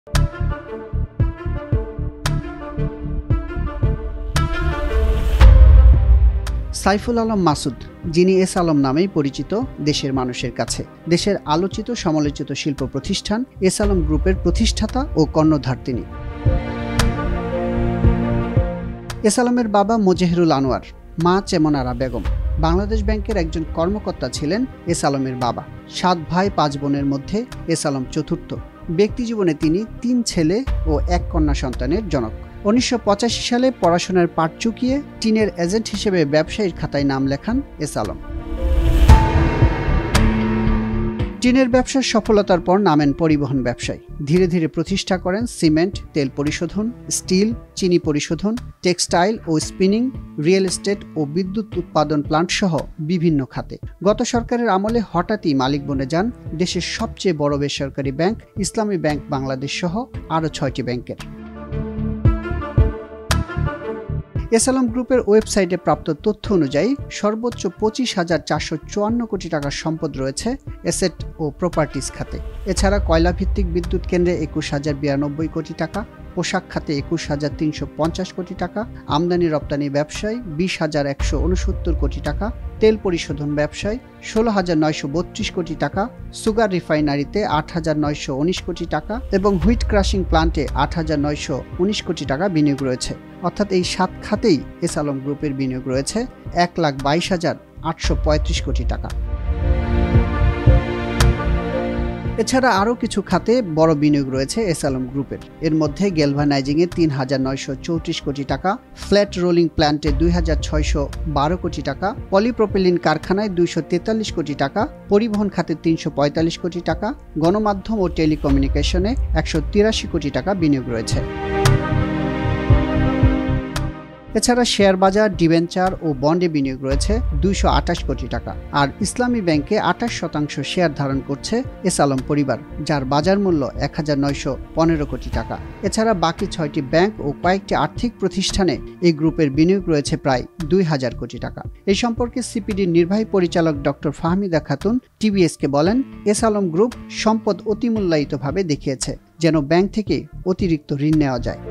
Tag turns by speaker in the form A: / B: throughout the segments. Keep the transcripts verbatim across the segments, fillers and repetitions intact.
A: সাইফুল আলম মাসুদ, যিনি এস আলম নামেই পরিচিত দেশের মানুষের কাছে। দেশের আলোচিত সমালোচিত শিল্প প্রতিষ্ঠান এস আলম গ্রুপের প্রতিষ্ঠাতা ও কর্ণধার তিনি। এস আলমের বাবা মোজেহেরুল আনোয়ার, মা চেমনারা বেগম। বাংলাদেশ ব্যাংকের একজন কর্মকর্তা ছিলেন এস আলমের বাবা। সাত ভাই পাঁচ বোনের মধ্যে এস আলম চতুর্থ। ব্যক্তিজীবনে তিনি তিন ছেলে ও এক কন্যা সন্তানের জনক। উনিশশো পঁচাশি সালে পড়াশোনার পাট চুকিয়ে টিনের এজেন্ট হিসেবে ব্যবসায়ীর খাতায় নাম লেখান এস আলম। টিনের ব্যবসার সফলতার পর নামেন পরিবহন ব্যবসায়। ধীরে ধীরে প্রতিষ্ঠা করেন সিমেন্ট, তেল পরিশোধন, স্টিল, চিনি পরিশোধন, টেক্সটাইল ও স্পিনিং, রিয়েল এস্টেট ও বিদ্যুৎ উৎপাদন প্লান্ট সহ বিভিন্ন খাতে। গত সরকারের আমলে হঠাৎই মালিক বনে যান দেশের সবচেয়ে বড় বেসরকারি ব্যাংক ইসলামী ব্যাংক বাংলাদেশ সহ আরও ছয়টি ব্যাংকের। এস আলম গ্রুপের ওয়েবসাইটে প্রাপ্ত তথ্য অনুযায়ী সর্বোচ্চ পঁচিশ হাজার চারশো চুয়ান্ন কোটি টাকার সম্পদ রয়েছে অ্যাসেট ও প্রপার্টিজ খাতে। এছাড়া কয়লাভিত্তিক বিদ্যুৎ কেন্দ্রে একুশ হাজার বিরানব্বই কোটি টাকা, পোশাক খাতে একুশ হাজার তিনশো পঞ্চাশ কোটি টাকা, আমদানি রপ্তানি ব্যবসায় বিশ হাজার একশো উনসত্তর কোটি টাকা, তেল পরিশোধন ব্যবসায় ষোলো হাজার নয়শো বত্রিশ কোটি টাকা, সুগার রিফাইনারিতে আট হাজার নয়শো উনিশ কোটি টাকা এবং হুইট ক্রাশিং প্লান্টে আট হাজার নয়শো উনিশ কোটি টাকা বিনিয়োগ রয়েছে। অর্থাৎ এই সাত খাতেই এস আলম গ্রুপের বিনিয়োগ রয়েছে এক লাখ বাইশ হাজার আটশো পঁয়ত্রিশ কোটি টাকা। এছাড়া আরও কিছু খাতে বড় বিনিয়োগ রয়েছে এস আলম গ্রুপের। এর মধ্যে গ্যালভানাইজিংয়ে তিন হাজার নয়শো চৌত্রিশ কোটি টাকা, ফ্ল্যাট রোলিং প্ল্যান্টে দুই হাজার ছয়শো বারো কোটি টাকা, পলিপ্রোপিলিন কারখানায় দুইশো তেতাল্লিশ কোটি টাকা, পরিবহন খাতে তিনশো পঁয়তাল্লিশ কোটি টাকা, গণমাধ্যম ও টেলিকমিউনিকেশনে একশো তিরাশি কোটি টাকা বিনিয়োগ রয়েছে। এছাড়া শেয়ার বাজার, ডিবেঞ্চার ও বন্ডে বিনিয়োগ রয়েছে দুইশো আঠাশ কোটি টাকা। আর ইসলামী ব্যাংকে আঠাশ শতাংশ শেয়ার ধারণ করছে এস আলম পরিবার, যার বাজার মূল্য এক হাজার নয়শো পনেরো কোটি টাকা। এছাড়া বাকি ছয়টি ব্যাংক ও কয়েকটি আর্থিক প্রতিষ্ঠানে এই গ্রুপের বিনিয়োগ রয়েছে প্রায় দুই হাজার কোটি টাকা। এই সম্পর্কে সিপিডির নির্বাহী পরিচালক ডক্টর ফাহমিদা খাতুন টিবিএসকে বলেন, এস আলম গ্রুপ সম্পদ অতিমূল্যায়িতভাবে দেখিয়েছে যেন ব্যাংক থেকে অতিরিক্ত ঋণ নেওয়া যায়।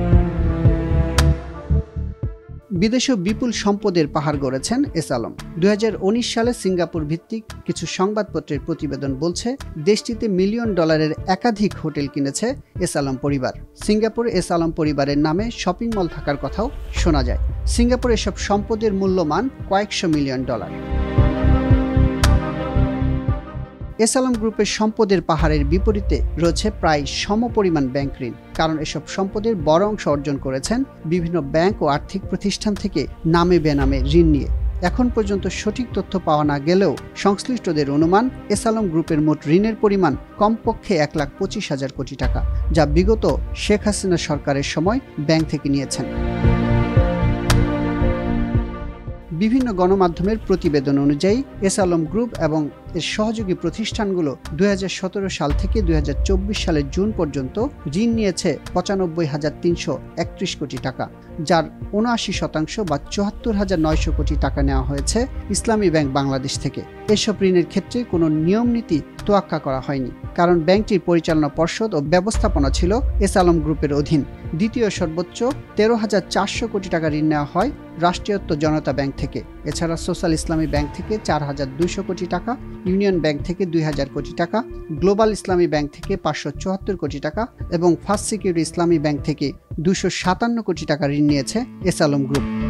A: বিদেশেও বিপুল সম্পদের পাহাড় গড়েছেন এস আলম। দুই হাজার উনিশ সালে সিঙ্গাপুর ভিত্তিক কিছু সংবাদপত্রের প্রতিবেদন বলছে, দেশটিতে মিলিয়ন ডলারের একাধিক হোটেল কিনেছে এস আলম পরিবার। সিঙ্গাপুরে এস আলম পরিবারের নামে শপিং মল থাকার কথাও শোনা যায়। সিঙ্গাপুরে এসব সম্পদের মূল্যমান কয়েকশো মিলিয়ন ডলার। এস আলম গ্রুপের সম্পদের পাহাড়ের বিপরীতে রয়েছে প্রায় সমপরিমাণ ব্যাংক ঋণ। কারণ এসব সম্পদের বড় অংশ অর্জন করেছেন বিভিন্ন ব্যাংক ও আর্থিক প্রতিষ্ঠান থেকে নামে বেনামে ঋণ নিয়ে। এখন পর্যন্ত সঠিক তথ্য পাওয়া না গেলেও সংশ্লিষ্টদের অনুমান, এস আলম গ্রুপের মোট ঋণের পরিমাণ কমপক্ষে এক লাখ পঁচিশ হাজার কোটি টাকা, যা বিগত শেখ হাসিনা সরকারের সময় ব্যাংক থেকে নিয়েছেন। বিভিন্ন গণমাধ্যমের প্রতিবেদন অনুযায়ী এস আলম গ্রুপ এবং এর সহযোগী প্রতিষ্ঠানগুলো দুই হাজার সতেরো সাল থেকে দুই হাজার চব্বিশ সালের জুন পর্যন্ত ঋণ নিয়েছে পঁচানব্বই হাজার তিনশো একত্রিশ কোটি টাকা, যার উনআশি শতাংশ বা চুয়াত্তর হাজার নয়শো কোটি টাকা নেওয়া হয়েছে ইসলামী ব্যাংক বাংলাদেশ থেকে। এসব ঋণের ক্ষেত্রে কোনো নিয়ম নীতি তোয়াক্কা করা হয়নি, কারণ ব্যাংকটির পরিচালনা পর্ষদ ও ব্যবস্থাপনা ছিল এস আলম গ্রুপের অধীন। দ্বিতীয় সর্বোচ্চ তেরো হাজার চারশো কোটি টাকা ঋণ নেওয়া হয় রাষ্ট্রায়ত্ত জনতা ব্যাংক থেকে। এছাড়া সোশ্যাল ইসলামী ব্যাংক থেকে চার হাজার দুইশো কোটি টাকা, ইউনিয়ন ব্যাংক থেকে দুই হাজার কোটি টাকা, গ্লোবাল ইসলামী ব্যাংক থেকে পাঁচশো চুয়াত্তর কোটি টাকা এবং ফার্স্ট সিকিউরিটি ইসলামী ব্যাংক থেকে দুশো সাতান্ন কোটি টাকা ঋণ নিয়েছে এস আলম গ্রুপ।